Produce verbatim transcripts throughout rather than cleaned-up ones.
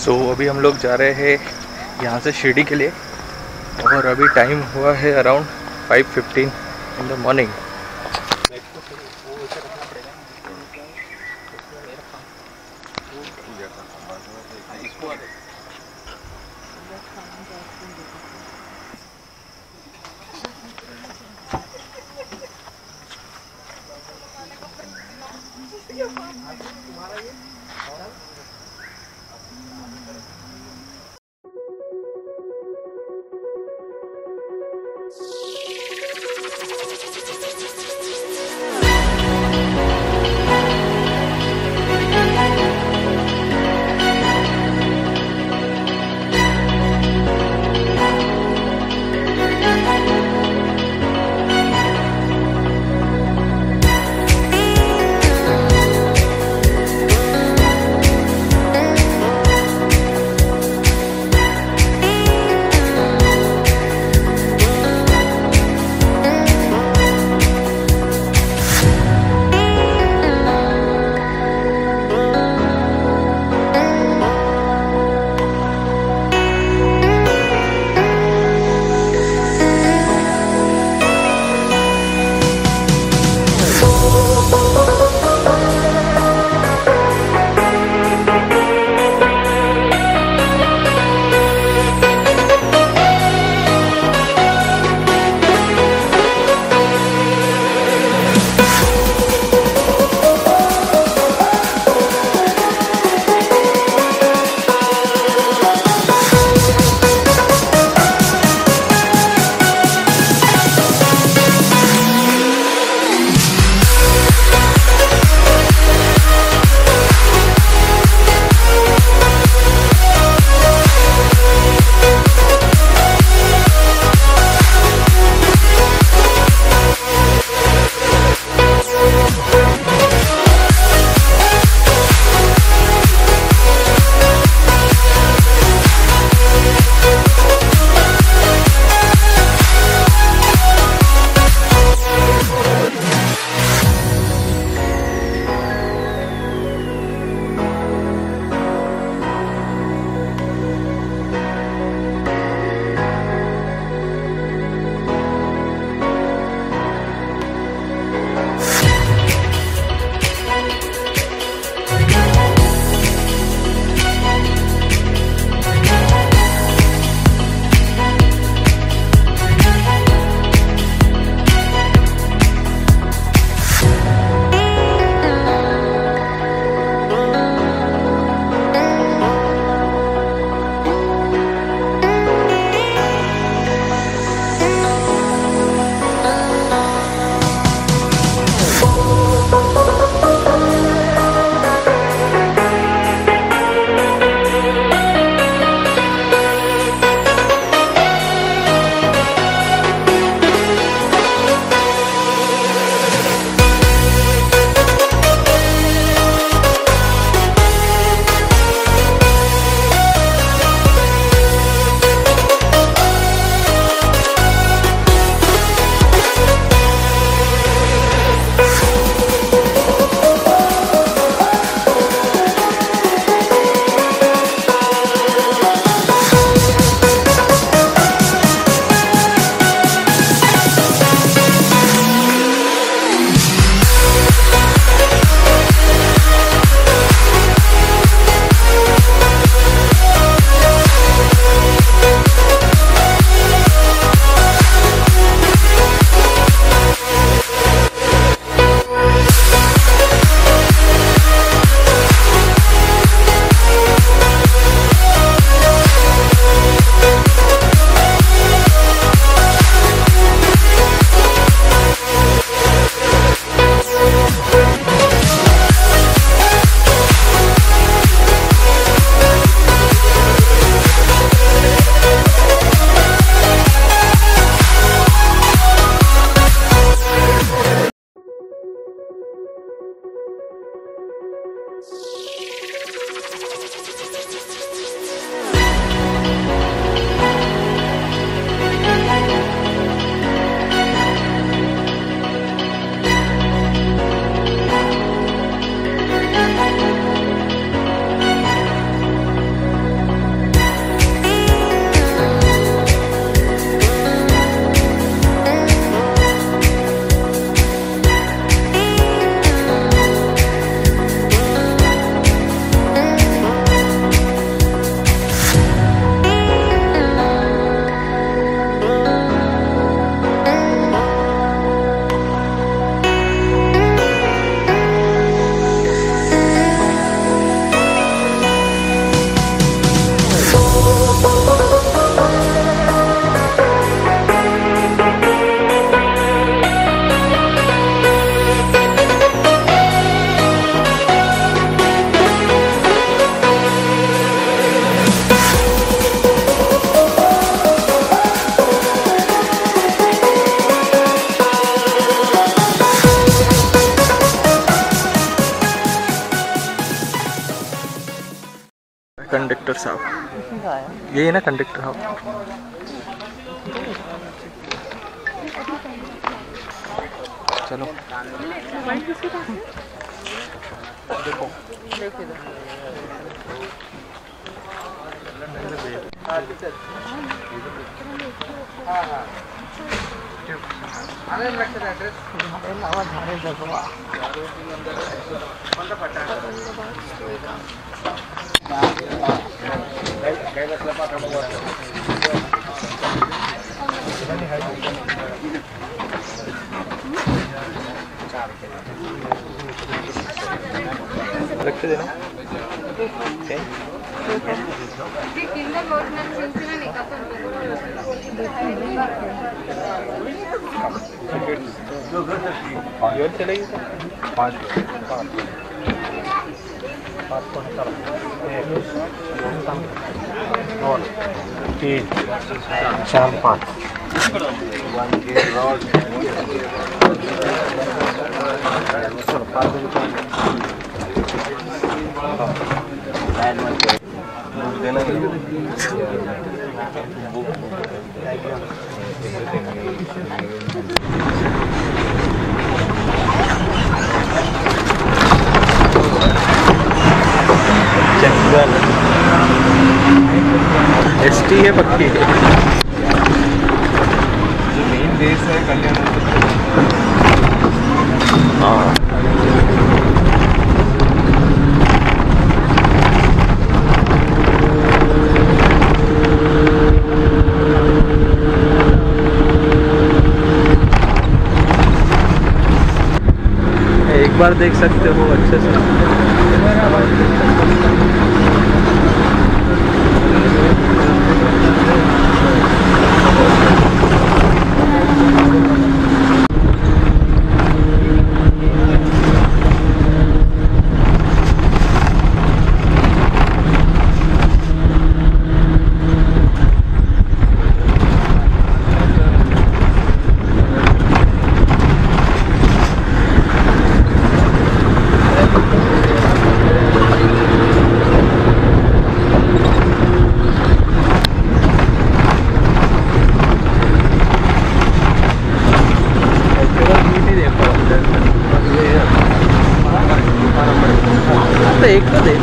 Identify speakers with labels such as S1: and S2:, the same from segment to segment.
S1: सो so, अभी हम लोग जा रहे हैं यहाँ से शिरडी के लिए और अभी टाइम हुआ है around five fifteen in the morning. साहब, यही है ना कंडक्टर साहब? चलो देखो रखते देना। चलेगी पाँच तीन चार पाँच एस टी है पक्की। जो मेन बेस है कल्याण। हाँ एक बार देख सकते हो अच्छे से। एक तो देख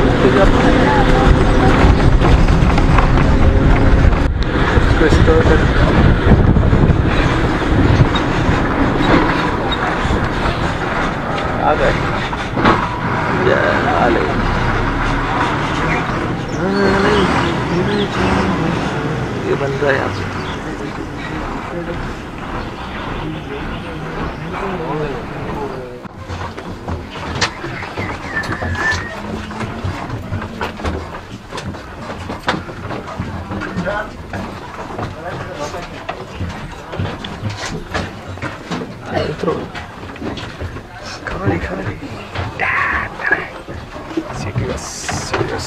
S1: आ गए ये बन रहा है यहाँ से। खाली खाली सिटी बस सिटी बस।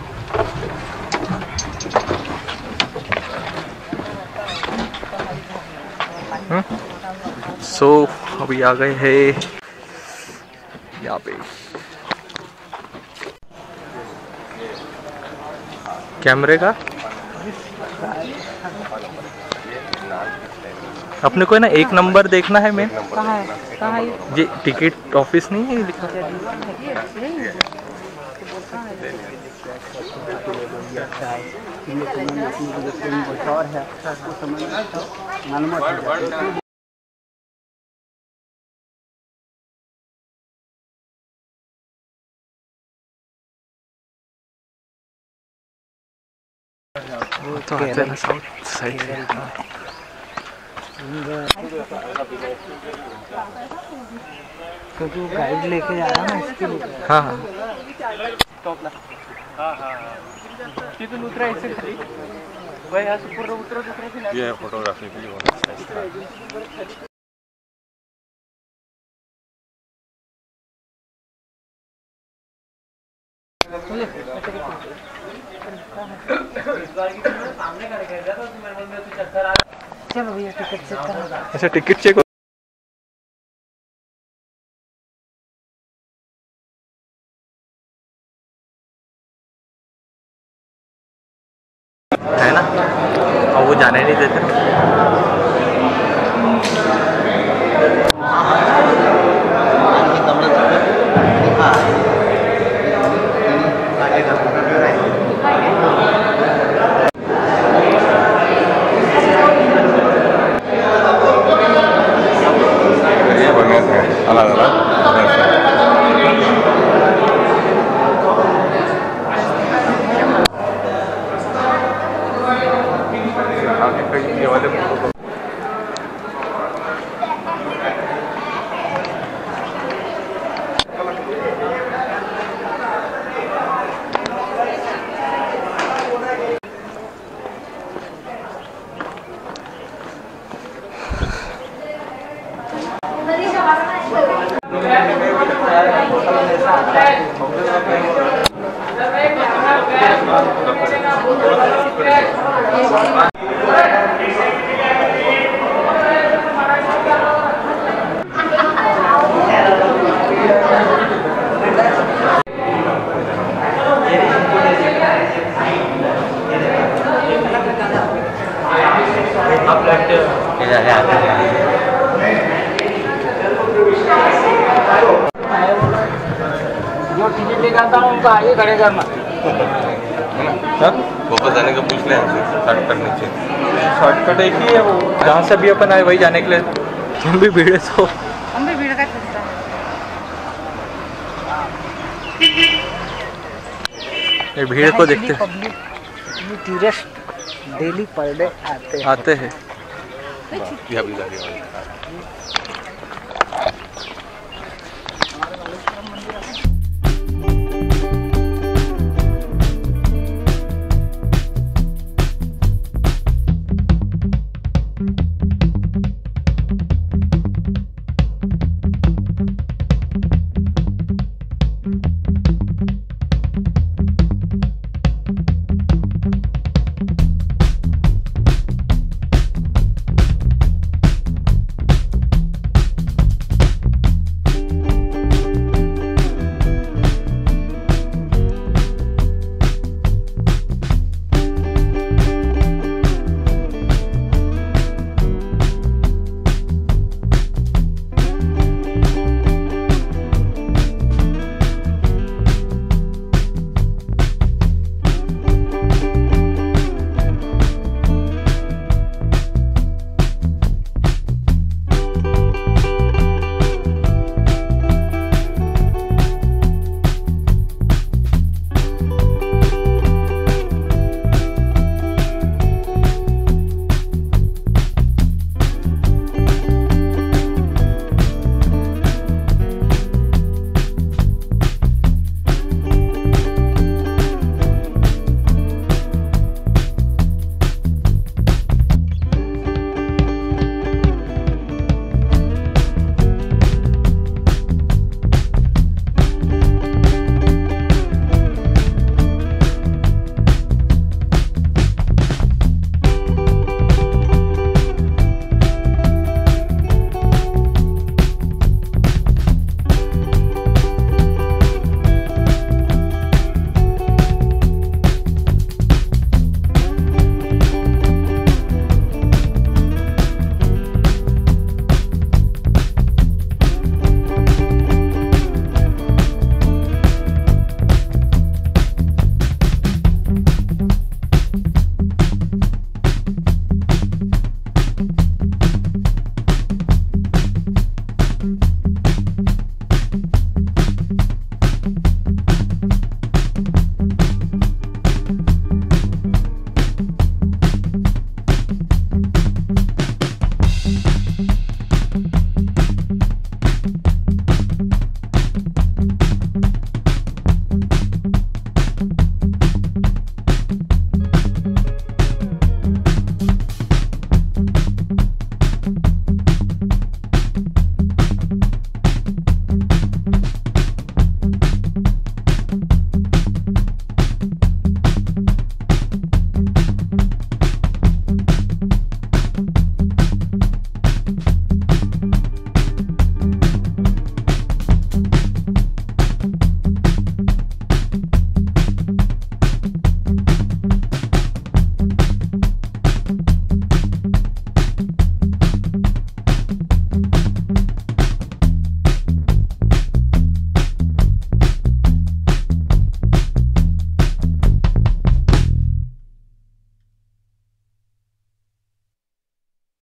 S1: सो अभी आ गए हैं यहाँ पे कैमरे का। अपने को है ना एक नंबर देखना है। मैं
S2: कहाँ है? कहाँ है?
S1: ये टिकट ऑफिस नहीं है लिखा? वो तो आते हैं ना साउथ साइड से।
S2: क्योंकि वो गाइड लेके जा रहा है ना इसके लिए।
S1: हाँ हाँ
S2: हाँ हाँ तिथून उतरायचं खाली वय असं पूर्ण उतरत उतरत
S3: ये फोटोग्राफी के लिए होना
S2: चलो भैया टिकट चेक करा।
S1: अच्छा टिकट चेक है ना, और वो जाने नहीं देते।
S3: अलग अलग ये वाले
S2: जो टिकट लेकर आता हूँ उनको आगे खड़े करना।
S3: वापस जाने का पूछ लें शॉर्टकट नीचे।
S1: शॉर्टकट एक ही है, वो जहाँ से भी अपन आए वही जाने के लिए। तुम भी भीड़ है तो
S4: हम भी भीड़ का खतरा है।
S1: ये भीड़ को देखते
S2: public tourist daily per day आते हैं
S1: आते हैं।
S3: यहाँ भी गाड़ी